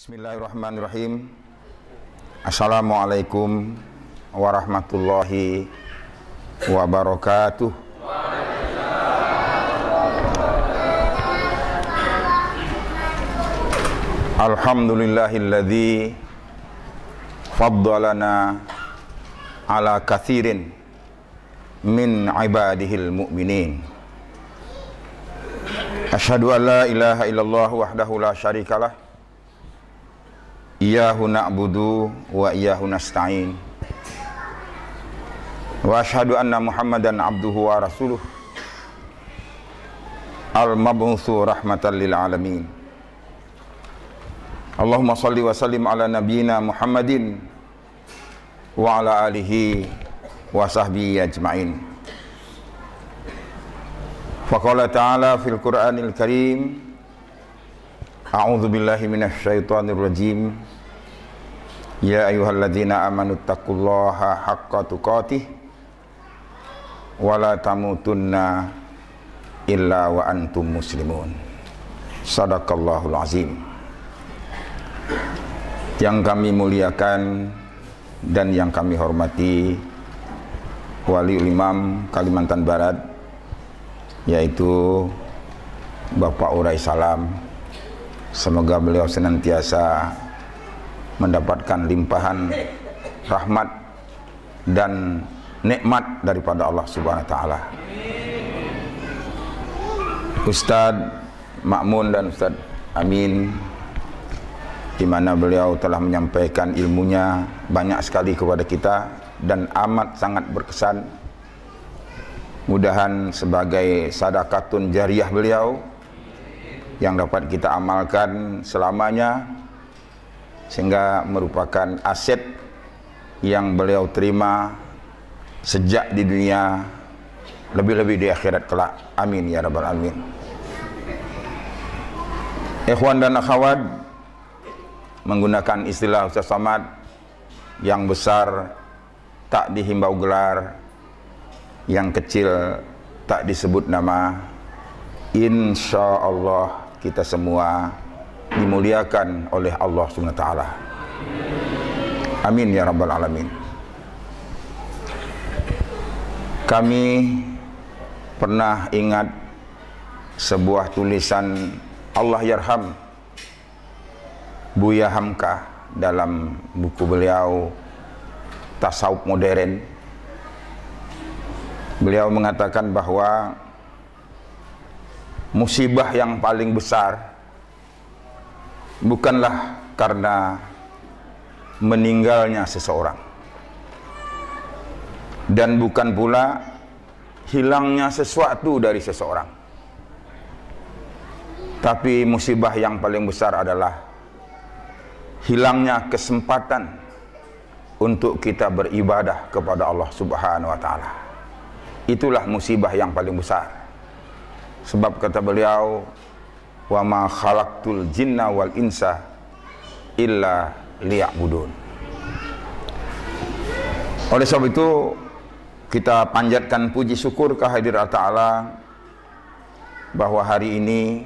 Bismillahirrahmanirrahim. Assalamualaikum warahmatullahi wabarakatuh. Alhamdulillahilladzi faddalana ala katsirin min ibadihil mu'minin. Asyhadu an la ilaha illallah wahdahu la syarikalah. Iyyahu na'budu wa iyyahu nasta'in. Wa asyhadu anna Muhammadan abduhu wa rasuluh al-mab'utsu rahmatan lil alamin. Allahumma shalli wa sallim ala nabiyyina Muhammadin wa ala alihi wa sahbihi ajma'in. Faqala ta'ala fil Qur'anil Karim, a'udzu billahi minasy syaithanir rajim. Ya ayyuhalladzina amanu taqullaha haqqa tuqatih wa la tamutunna illa wa antum muslimun. Shadaqallahul azim. Yang kami muliakan dan yang kami hormati Waliul Imam Kalimantan Barat, yaitu Bapak Urai Salam. Semoga beliau senantiasa mendapatkan limpahan rahmat dan nikmat daripada Allah Subhanahu wa taala. Ustadz Ma'mun dan Ustadz Amin, di mana beliau telah menyampaikan ilmunya banyak sekali kepada kita dan amat sangat berkesan. Mudahan sebagai sadaqatun jariyah beliau yang dapat kita amalkan selamanya, sehingga merupakan aset yang beliau terima sejak di dunia, lebih-lebih di akhirat kelak. Amin ya rabbal alamin. Ikhwan dan akhwat, menggunakan istilah Ustaz Samad, yang besar tak dihimbau gelar, yang kecil tak disebut nama. Insya Allah kita semua dimuliakan oleh Allah Subhanahu wa taala. Amin ya rabbal alamin. Kami pernah ingat sebuah tulisan Allah yarham Buya Hamka dalam buku beliau Tasawuf Modern. Beliau mengatakan bahwa musibah yang paling besar bukanlah karena meninggalnya seseorang, dan bukan pula hilangnya sesuatu dari seseorang, tapi musibah yang paling besar adalah hilangnya kesempatan untuk kita beribadah kepada Allah Subhanahu wa taala. Itulah musibah yang paling besar. Sebab kata beliau, wa ma khalaqtul jinna wal insa illa liya'budun. Oleh sebab itu kita panjatkan puji syukur kehadirat Ta'ala bahwa hari ini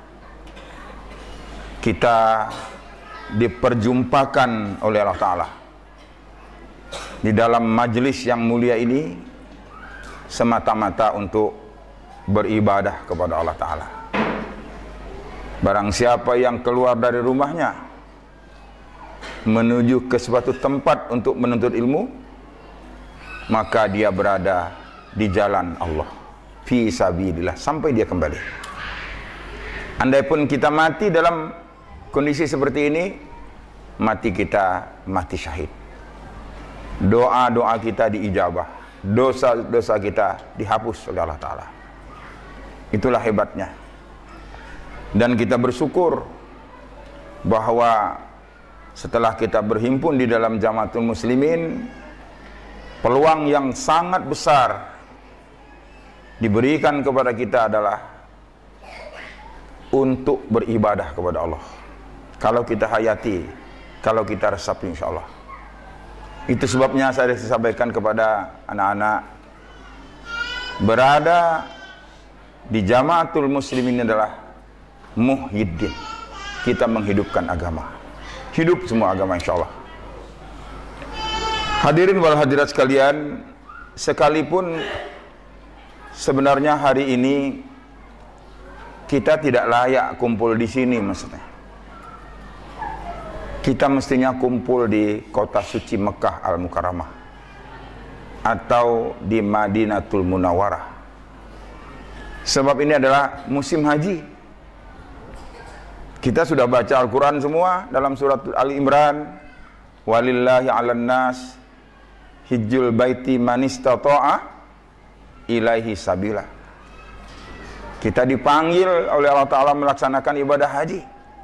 kita diperjumpakan oleh Allah Ta'ala di dalam majelis yang mulia ini semata-mata untuk beribadah kepada Allah Ta'ala. Barang siapa yang keluar dari rumahnya menuju ke suatu tempat untuk menuntut ilmu, maka dia berada di jalan Allah fi sabilillah sampai dia kembali. Andaipun kita mati dalam kondisi seperti ini, mati kita mati syahid. Doa-doa kita diijabah, dosa-dosa kita dihapus oleh Allah Ta'ala. Itulah hebatnya. Dan kita bersyukur bahwa setelah kita berhimpun di dalam Jamaatul Muslimin, peluang yang sangat besar diberikan kepada kita adalah untuk beribadah kepada Allah. Kalau kita hayati, kalau kita resapi, insya Allah. Itu sebabnya saya sampaikan kepada anak-anak, berada di Jamaatul Muslimin adalah muhyiddin, kita menghidupkan agama. hidup semua agama insya Allah. Hadirin wal hadirat sekalian, sekalipun sebenarnya hari ini kita tidak layak kumpul di sini maksudnya. Kita mestinya kumpul di kota suci Mekah Al-Mukarramah atau di Madinatul Munawwarah. Sebab ini adalah musim haji. Kita sudah baca Al-Quran semua dalam surat Ali Imran. Walillahi 'alan nas hijjul baiti man istata'a ilaihi sabila. Kita dipanggil oleh Allah Ta'ala melaksanakan ibadah haji.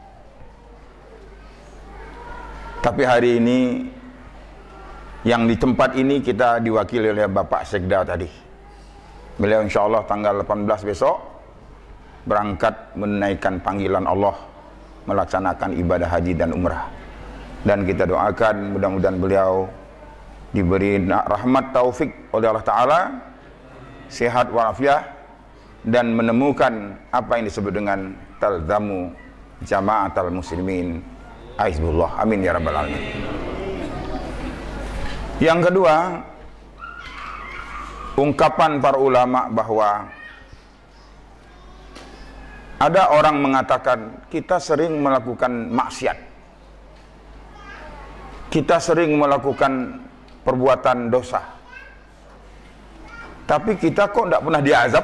Tapi hari ini yang di tempat ini kita diwakili oleh Bapak Sekda tadi. Beliau insya Allah tanggal 18 besok berangkat menunaikan panggilan Allah melaksanakan ibadah haji dan umrah. Dan kita doakan mudah-mudahan beliau diberi rahmat taufik oleh Allah Ta'ala, sehat walafiat, dan menemukan apa yang disebut dengan talzamu jama'atul muslimin Hizbullah. Amin ya rabbal alamin. Yang kedua, ungkapan para ulama bahwa ada orang mengatakan kita sering melakukan maksiat, kita sering melakukan perbuatan dosa, tapi kita kok tidak pernah diazab.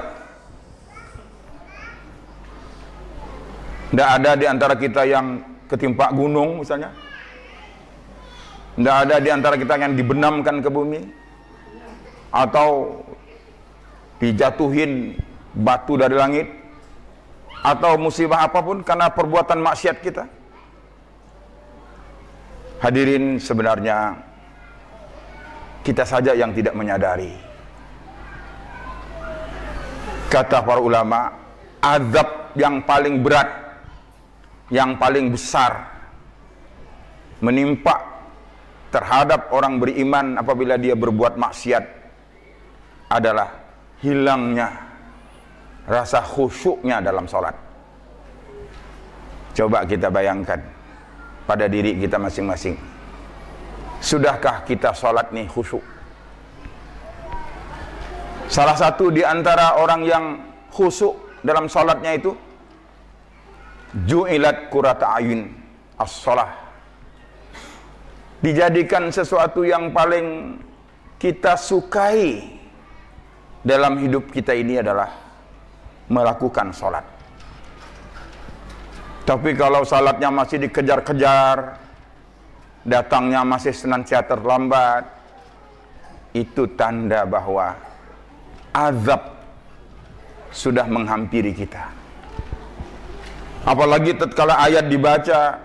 Tidak ada di antara kita yang ketimpa gunung misalnya, tidak ada di antara kita yang dibenamkan ke bumi atau dijatuhin batu dari langit atau musibah apapun karena perbuatan maksiat kita. Hadirin, sebenarnya kita saja yang tidak menyadari. Kata para ulama, azab yang paling berat, yang paling besar menimpa terhadap orang beriman apabila dia berbuat maksiat adalah hilangnya rasa khusyuknya dalam sholat. Coba kita bayangkan pada diri kita masing-masing. Sudahkah kita sholat nih khusyuk? Salah satu di antara orang yang khusyuk dalam sholatnya itu ju'ilat qurrata ayun as-shalah, dijadikan sesuatu yang paling kita sukai dalam hidup kita ini adalah melakukan sholat. Tapi kalau sholatnya masih dikejar-kejar, datangnya masih senantiasa terlambat, itu tanda bahwa azab sudah menghampiri kita. Apalagi tatkala ayat dibaca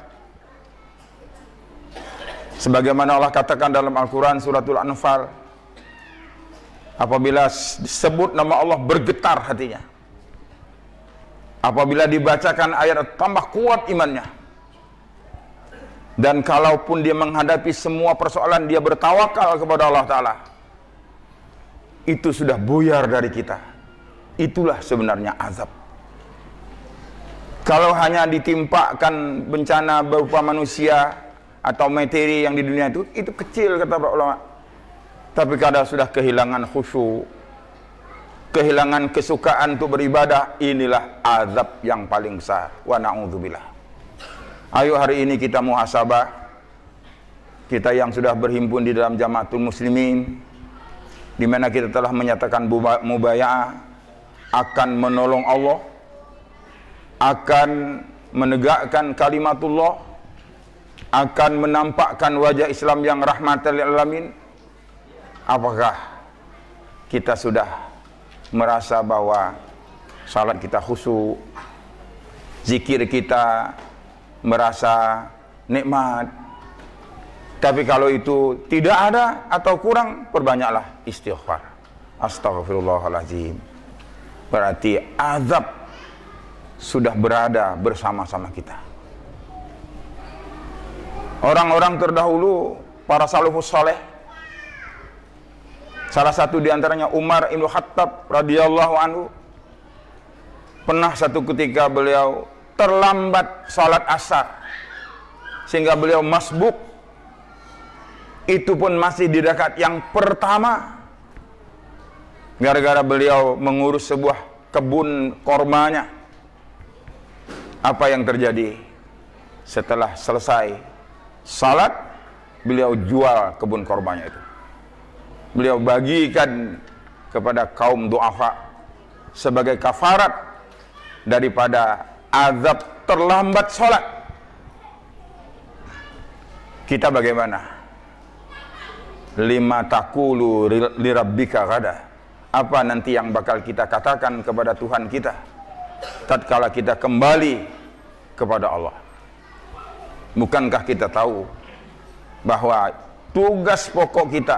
sebagaimana Allah katakan dalam Al-Quran suratul Anfal, apabila disebut nama Allah bergetar hatinya. Apabila dibacakan ayat tambah kuat imannya. Dan kalaupun dia menghadapi semua persoalan, dia bertawakal kepada Allah Ta'ala, itu sudah buyar dari kita. Itulah sebenarnya azab. Kalau hanya ditimpakan bencana berupa manusia atau materi yang di dunia itu kecil kata para ulama. Tapi kalau sudah kehilangan khusyuk, kehilangan kesukaan untuk beribadah, inilah azab yang paling besar. Wa na'udzubillah. Ayo hari ini kita muhasabah. Kita yang sudah berhimpun di dalam Jamaatul Muslimin, di mana kita telah menyatakan mubaya'ah akan menolong Allah, akan menegakkan kalimatullah, akan menampakkan wajah Islam yang rahmatan lil alamin. Apakah kita sudah merasa bahwa salat kita khusyuk, zikir kita merasa nikmat? Tapi kalau itu tidak ada atau kurang, perbanyaklah istighfar. Astaghfirullahaladzim. Berarti azab sudah berada bersama-sama kita. Orang-orang terdahulu, para salafus saleh, salah satu diantaranya Umar Ibn Khattab radhiyallahu anhu, pernah satu ketika beliau terlambat salat asar. sehingga beliau masbuk. Itu pun masih di dekat yang pertama, gara-gara beliau mengurus sebuah kebun kormanya. Apa yang terjadi? Setelah selesai salat, beliau jual kebun kormanya itu. Beliau bagikan kepada kaum du'afa sebagai kafarat daripada azab terlambat sholat. Kita bagaimana? Lima taqulu lirabbika ghada. Apa nanti yang bakal kita katakan kepada Tuhan kita tatkala kita kembali kepada Allah? Bukankah kita tahu bahwa tugas pokok kita,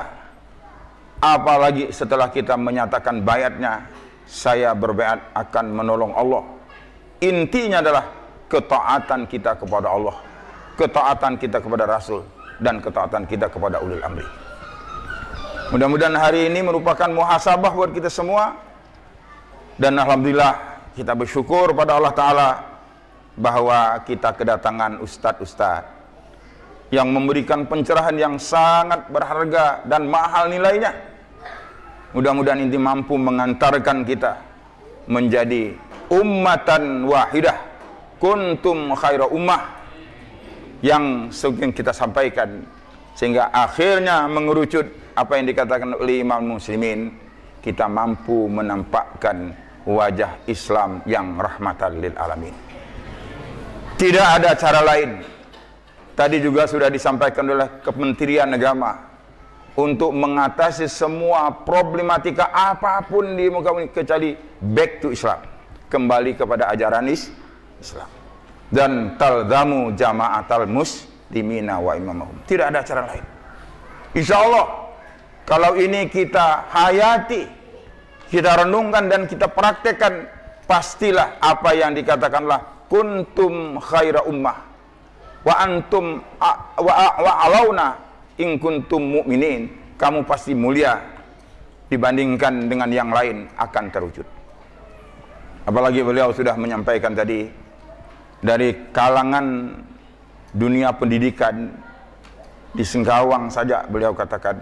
apalagi setelah kita menyatakan bayatnya, saya berbaiat akan menolong Allah, intinya adalah ketaatan kita kepada Allah, ketaatan kita kepada Rasul, dan ketaatan kita kepada ulil amri. Mudah-mudahan hari ini merupakan muhasabah buat kita semua. Dan alhamdulillah kita bersyukur pada Allah Ta'ala bahwa kita kedatangan ustadz-ustadz yang memberikan pencerahan yang sangat berharga dan mahal nilainya. Mudah-mudahan ini mampu mengantarkan kita menjadi ummatan wahidah, kuntum khaira ummah, yang sering kita sampaikan, sehingga akhirnya mengerucut apa yang dikatakan oleh Imam Muslimin, kita mampu menampakkan wajah Islam yang rahmatan lil alamin. Tidak ada cara lain. Tadi juga sudah disampaikan oleh Kementerian Agama untuk mengatasi semua problematika apapun di muka bumi kecuali back to Islam, kembali kepada ajaran Islam, dan talzamu jama'atal muslimina wa imamahum. Tidak ada cara lain. Insya Allah kalau ini kita hayati, kita renungkan dan kita praktekkan, pastilah apa yang dikatakanlah kuntum khaira ummah wa antum wa alauna in kuntum mu'minin. Kamu pasti mulia dibandingkan dengan yang lain, akan terwujud. Apalagi beliau sudah menyampaikan tadi, dari kalangan dunia pendidikan di Singkawang saja beliau katakan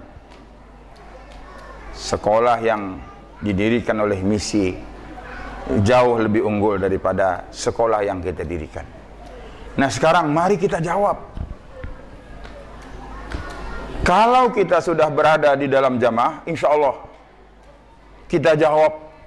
sekolah yang didirikan oleh misi jauh lebih unggul daripada sekolah yang kita dirikan. Nah sekarang mari kita jawab. Kalau kita sudah berada di dalam jamaah, insya Allah kita jawab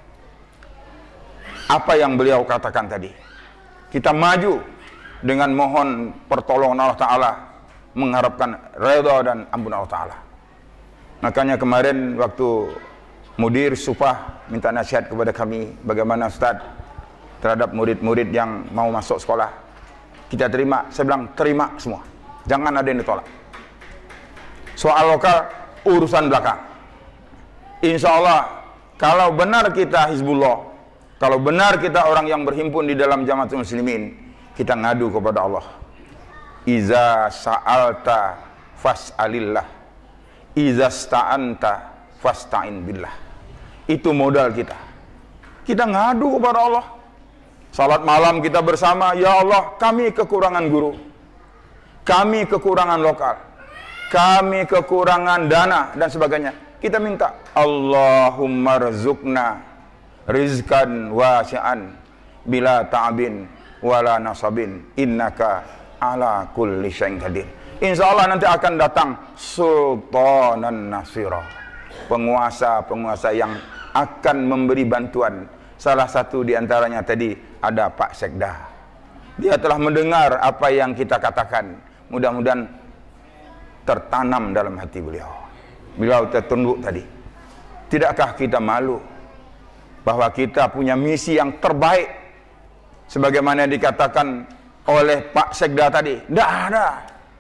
apa yang beliau katakan tadi. Kita maju dengan mohon pertolongan Allah Ta'ala, mengharapkan redha dan ampun Allah Ta'ala. Makanya kemarin waktu Mudir Supah minta nasihat kepada kami, bagaimana Ustaz terhadap murid-murid yang mau masuk sekolah, kita terima. Saya bilang terima semua, jangan ada yang ditolak. Soal lokal urusan belakang. Insya Allah kalau benar kita Hizbullah, kalau benar kita orang yang berhimpun di dalam Jamaatul Muslimin, kita ngadu kepada Allah. Iza sa'alta fas'alillah, iza sta'anta fasta'in billah. Itu modal kita. Kita ngadu kepada Allah. Salat malam kita bersama, ya Allah, kami kekurangan guru, kami kekurangan lokal, kami kekurangan dana dan sebagainya. Kita minta, Allahumma rizukna rizkan wasi'an bila ta'abin wala nasabin innaka ala kulli syai'in qadir. Insya Allah nanti akan datang sultanan nasira, penguasa-penguasa yang akan memberi bantuan. Salah satu diantaranya tadi ada Pak Sekda. Dia telah mendengar apa yang kita katakan. Mudah-mudahan tertanam dalam hati beliau. Beliau tertunduk tadi. Tidakkah kita malu bahwa kita punya misi yang terbaik, sebagaimana dikatakan oleh Pak Sekda tadi? Tidak ada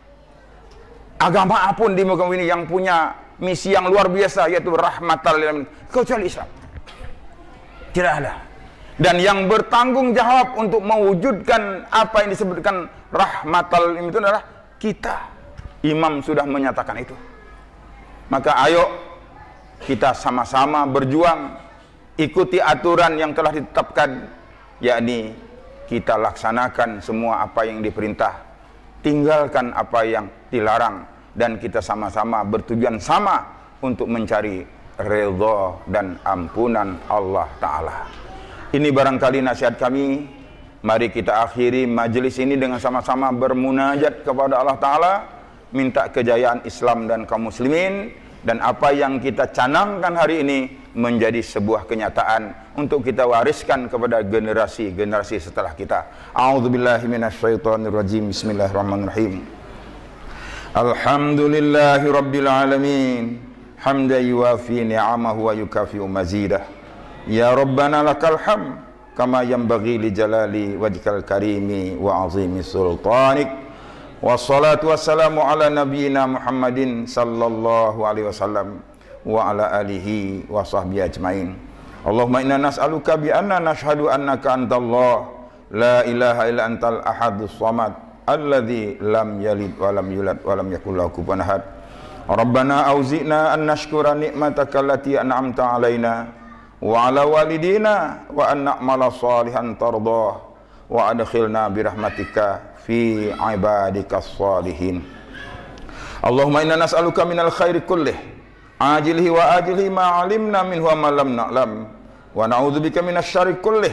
agama apun di muka bumi yang punya misi yang luar biasa, yaitu rahmatal lil alamin, kecuali Islam. Tidak ada. Dan yang bertanggung jawab untuk mewujudkan apa yang disebutkan rahmatal lil alamin itu adalah kita. Imam sudah menyatakan itu. Maka ayo kita sama-sama berjuang, ikuti aturan yang telah ditetapkan, yakni kita laksanakan semua apa yang diperintah, tinggalkan apa yang dilarang, dan kita sama-sama bertujuan sama untuk mencari ridha dan ampunan Allah Ta'ala. Ini barangkali nasihat kami. Mari kita akhiri majelis ini dengan sama-sama bermunajat kepada Allah Ta'ala, minta kejayaan Islam dan kaum muslimin, dan apa yang kita canangkan hari ini menjadi sebuah kenyataan untuk kita wariskan kepada generasi-generasi setelah kita. A'udzubillahi minasyaitonirrajim. Bismillahirrahmanirrahim. Alhamdulillahi rabbil alamin, hamdan yuwafi ni'amahu wa yukafi'u mazidah. Ya Rabbana lakal hamd kama yanbaghi li jalali wajhikal karimi wa azimi sultanik. Wassalatu wassalamu ala nabiyyina Muhammadin sallallahu alaihi wasallam wa ala alihi wa sahbihi ajmain. Allahumma inna nas'aluka bi anna nashhadu annaka antallah la ilaha illa antal ahadus samad alladzi lam yalid wa lam yulad wa lam yakul lahu kufuwan ahad. Rabbana auzi'na an nashkura ni'mataka allati an'amta alaina wa ala walidina wa an na'mala salihan tardah wa adkhilna bi rahmatika fi ibadikas salihin. Allahumma inna nas'aluka minal khairi kullih ajilihi wa ajilihi ma alimna minhu wa ma lam na'lam wa na'udzubika minasy syarri kullih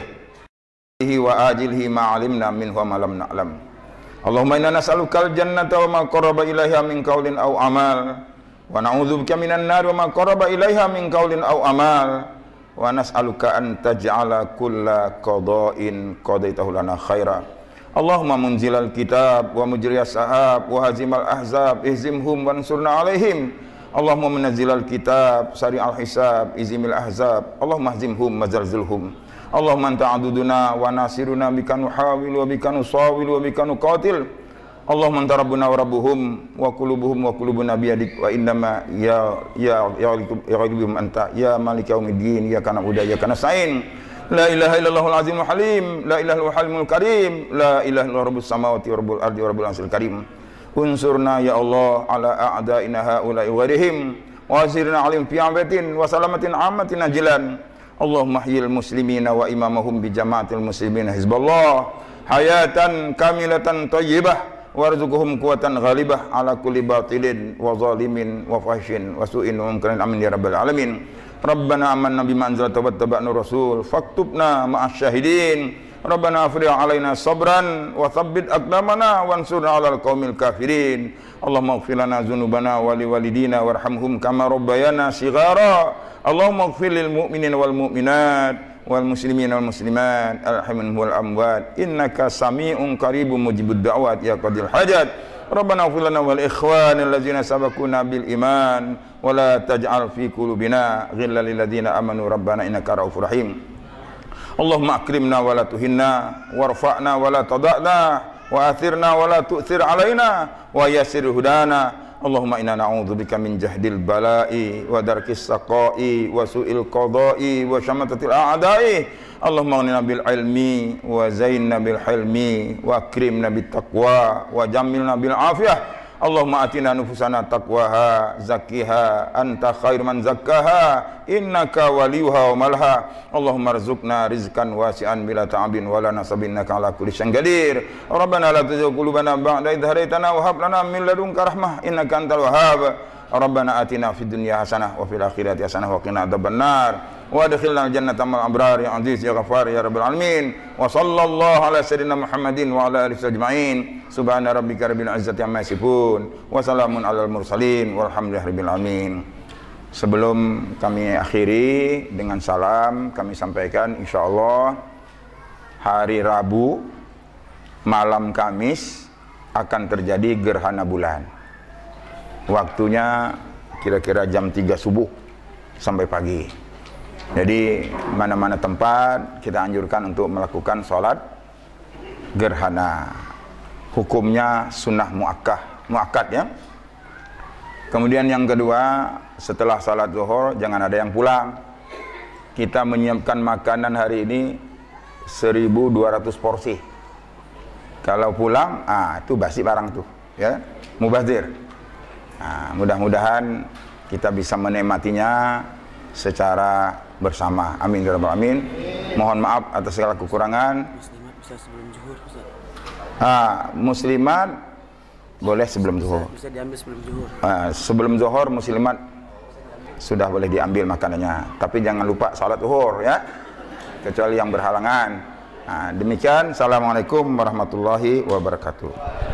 wa ajilihi ma alimna minhu wa ma lam na'lam. Allahumma inna nas'alukal jannata wa ma qarraba ilaiha min qaulin aw amal wa na'udzubika minan nar wa ma qarraba ilaiha min qaulin aw amal wa nas'aluka an taj'ala kulla qada'in qadaitahu lana khaira. Allahumma munzilal kitab wa mujriyas sahab wa hazimal ahzab ihzimhum wansurna alaihim. Allahumma munazzilal kitab sari'al hisab izimil ahzab. Allahumma hazimhum mazalzilhum. Allahumma anta aduduna wa nasiruna bika nuhawil wa bika nusawil wa bika nuqatil. Allahumma anta rabbuna wa rabbuhum wa qulubuna biyadik wa innama ya ghalibum anta ya malik yaumiddin ya kana uda ya kana sa'in. La ilaha illallahul azimul halim, la ilaha illallahul halimul karim, la ilaha illallah rabbus samawati wa rabbul ardi wa rabbul arsyil karim. Unsurna ya Allah ala a'daina haula'i wa ghairihim wa asirna alim fi abatin wa salamatin ammatin ajilan. Allahumma hyil muslimina wa imamahum bi jamaatil muslimin hizballah hayatan kamilatan thayyibah warzuqhum quwatan ghalibah ala kulli batilin wa zalimin wa fahsyin wa su'in wa munkarin amin ya rabbal alamin. Rabbana amanna bima anzalta wattaba'na rasul faktubna ma'asy syahidin. Rabbana afrigh 'alaina sabran wa tsabbit aqdamana wansurna 'alal qaumil kafirin. Allahumma ighfir lana dzunubana wa liwalidina warhamhum kama rabbayana shighara. Allahumma ighfir lil mu'minina wal mu'minat wal muslimina wal muslimat al-ahya'i wal amwat innaka sami'un qaribun mujibud da'wat ya qadil hajat. Rabbana ighfir lana wal ikhwanil ladzina sabaquna bil iman wa la taj'al fi qulubina ghillan lil ladzina amanu rabbana innaka ra'ufur rahim. Allahumma akrimna wa la tuhinna warfa'na wa la tada'na wa athirna wa la tu'thir alaina wa yassir hudana. Allahumma inna na'udzubika min jahdil bala'i wa darkis saqa'i wa su'il qada'i wa syamatatil a'da'i. Allahumma aghnina bil ilmi wa zainna bil hilmi wa akrimna bit taqwa wa jammilna bil afiyah. Allahumma atina nufusana taqwaha zakkiha anta khairu man zakkaha innaka waliyuha wa malha. Allahumma arzuqna rizqan wasi'an bila ta'abin wala nasabin innaka ala kulli syai'in qadir. Rabbana la tuzigh qulubana ba'da idh hadaytana wa hab lana min ladunka rahmah innaka antal wahhab. Rabbana atina fid dunya hasanah wa fil akhirati hasanah wa qina adzabannar. Wa adkhilna al-jannata ma'al abrar ya aziz ya ghafar ya rabbal alamin. Wa sallallahu ala sayyidina Muhammadin wa ala alihi ajma'in. Subhana rabbika rabbil izzati amma yasifun wa salamun alal mursalin walhamdulillahi rabbil alamin. Sebelum kami akhiri dengan salam, kami sampaikan insyaallah hari Rabu malam Kamis akan terjadi gerhana bulan. Waktunya kira-kira jam 3 subuh sampai pagi. Jadi mana-mana tempat kita anjurkan untuk melakukan sholat gerhana. Hukumnya sunnah muakkad ya. Kemudian yang kedua, setelah salat zuhur jangan ada yang pulang. Kita menyiapkan makanan hari ini 1.200 porsi. Kalau pulang, itu basi barang tuh ya, mubazir. Mudah-mudahan kita bisa menikmatinya secara bersama. Amin ya rabbal alamin. Mohon maaf atas segala kekurangan. Muslimat bisa sebelum zuhur, Ustaz. Muslimat boleh sebelum zuhur. Bisa diambil sebelum zuhur. Sebelum zuhur muslimat sudah boleh diambil makanannya, tapi jangan lupa salat zuhur ya, kecuali yang berhalangan. Demikian. Assalamualaikum warahmatullahi wabarakatuh.